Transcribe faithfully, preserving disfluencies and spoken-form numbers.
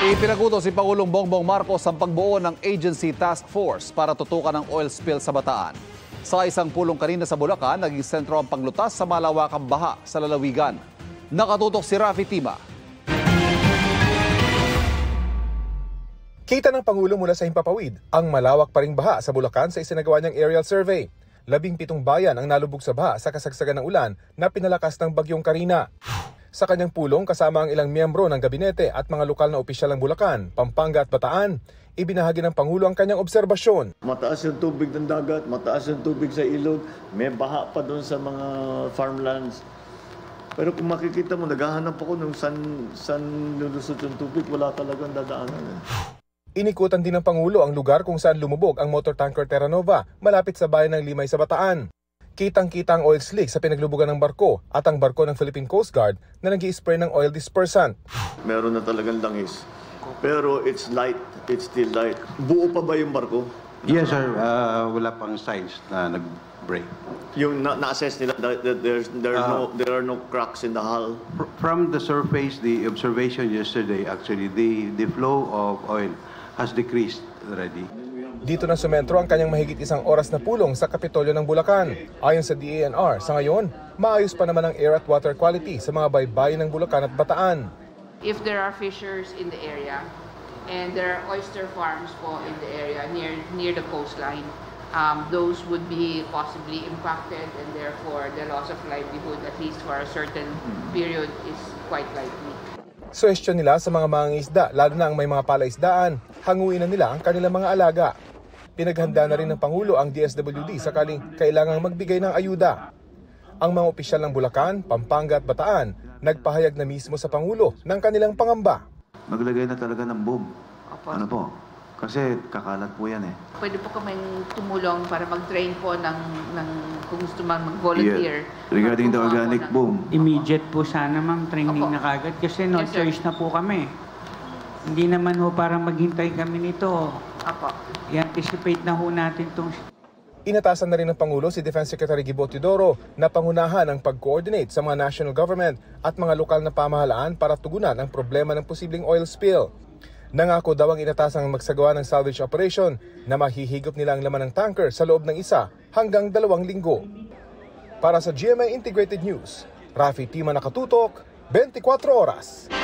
Ipinagutos si Pangulong Bongbong Marcos ang pagbuo ng Agency Task Force para tutukan ang oil spill sa Bataan. Sa isang pulong kanina sa Bulacan, naging sentro ang panglutas sa malawakang baha sa lalawigan. Nakatutok si Rafi Tima. Kita ng Pangulo mula sa Himpapawid ang malawak pa ring baha sa Bulacan sa isinagawa niyang aerial survey. Labing pitong bayan ang nalubog sa baha sa kasagsagan ng ulan na pinalakas ng bagyong Karina. Sa kanyang pulong kasama ang ilang miyembro ng gabinete at mga lokal na opisyal ng Bulacan, Pampanga at Bataan, ibinahagi ng Pangulo ang kanyang obserbasyon. Mataas yung tubig ng dagat, mataas yung tubig sa ilog, may baha pa doon sa mga farmlands. Pero kung makikita mo, naghahanap ako nung san, san lulusot yung tubig, wala talagang dadaanan. Inikutan din ng Pangulo ang lugar kung saan lumubog ang motor tanker Terra Nova malapit sa bayan ng Limay sa Bataan. Kitang-kita ang oil slick sa pinaglubugan ng barko at ang barko ng Philippine Coast Guard na nag-i-spray ng oil dispersant. Meron na talagang langis. Pero it's light, it's still light. Buo pa ba yung barko? Yes sir, uh, wala pang signs na nag-break. Yung na- na-assess nila that there's, there, are Uh, no, there are no cracks in the hull? Fr- From the surface, the observation yesterday, actually, the, the flow of oil has decreased already. Dito na sumentro ang kanyang mahigit isang oras na pulong sa Kapitolyo ng Bulacan. Ayon sa D E N R, sa ngayon, maayos pa naman ang air at water quality sa mga baybayin ng Bulacan at Bataan. If there are fissures in the area and there are oyster farms po in the area near near the coastline, um, those would be possibly impacted and therefore the loss of livelihood, at least for a certain period, is quite likely. Suwestyon nila sa mga mangingisda, lalo na ang may mga palaisdaan, hanguin na nila ang kanilang mga alaga. Pinaghanda na rin ng Pangulo ang D S W D sakaling kailangang magbigay ng ayuda. Ang mga opisyal ng Bulacan, Pampanga at Bataan nagpahayag na mismo sa Pangulo ng kanilang pangamba. Maglagay na talaga ng boom. Opo. Ano po? Kasi kakalat po yan eh. Pwede po kaming tumulong para mag-train po ng, ng kung gusto man mag-volunteer. Yeah. Regarding the Maggumawa organic po ng- boom. Immediate po sana ma'am, training Opo. na kagad kasi no Yes, sir. choice na po kami. Hindi naman ho para maghintay kami nito. Apo. I-anticipate na ho natin itong... Inatasan na rin ng Pangulo si Defense Secretary Gibo Teodoro na pangunahan ang pag-coordinate sa mga national government at mga lokal na pamahalaan para tugunan ang problema ng posibleng oil spill. Nangako daw ang inatasang magsagawa ng salvage operation na mahihigop nila ang laman ng tanker sa loob ng isa hanggang dalawang linggo. Para sa G M A Integrated News, Rafi Tima, nakatutok, twenty-four oras.